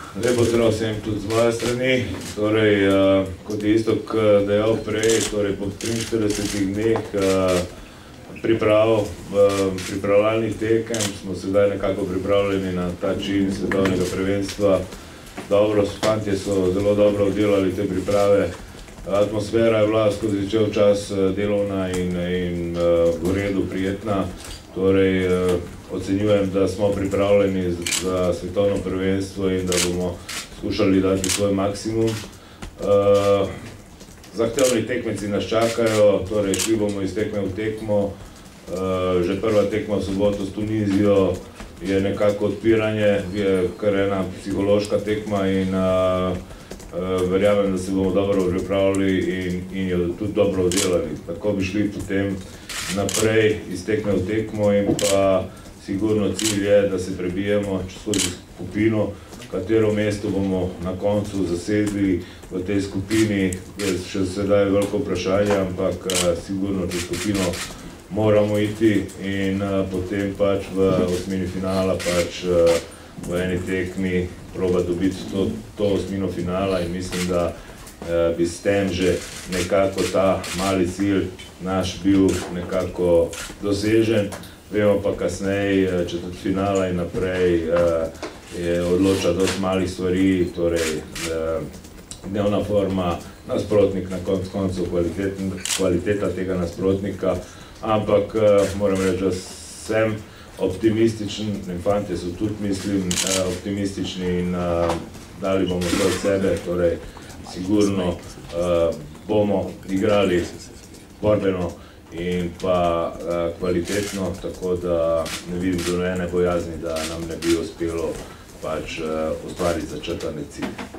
Lepo zdrav vsem tudi z moje strani. Kot je Iztok dejal prej, po 43 dneh pripravljalnih tekem smo sedaj nekako pripravljeni na ta čin svetovnega prvenstva. Dobro, fantje so zelo dobro oddelali te priprave. Atmosfera je bila skozi cel čas delovna in v redu, prijetna. Ocenjujem, da smo pripravljeni za svetovno prvenstvo in da bomo skušali dati svoj maksimum. Zahtevni tekmeci nas čakajo, šli bomo iz tekme v tekmo. Že prva tekma v soboto s Tunizijo je nekako odpiranje, je kar ena psihološka tekma in verjamem, da se bomo dobro pripravili in jo tudi dobro oddelali. Tako bi šli potem naprej iz tekme v tekmo in pa sigurno cilj je, da se prebijemo skozi skupino, katero mesto bomo na koncu zasedli v tej skupini. Je še sedaj veliko vprašanje, ampak sigurno čez skupino moramo iti in potem pač v osmini finala pač v eni tekmi proba dobiti to osmino finala in mislim, da bi s tem že nekako ta mali cilj naš bil nekako dosežen. Vemo pa kasneje, četrtfinala in naprej odloča dosti malih stvari, dnevna forma, nasprotnik, na koncu kvaliteta tega nasprotnika, ampak moram reči, da sem optimističen, in fantje so tudi, mislim, optimistični in dali bomo to od sebe, sigurno bomo igrali borbeno in pa kvalitetno, tako da ne vidim do ene bojazni, da nam ne bi uspelo pač ustvariti začrtane cilje.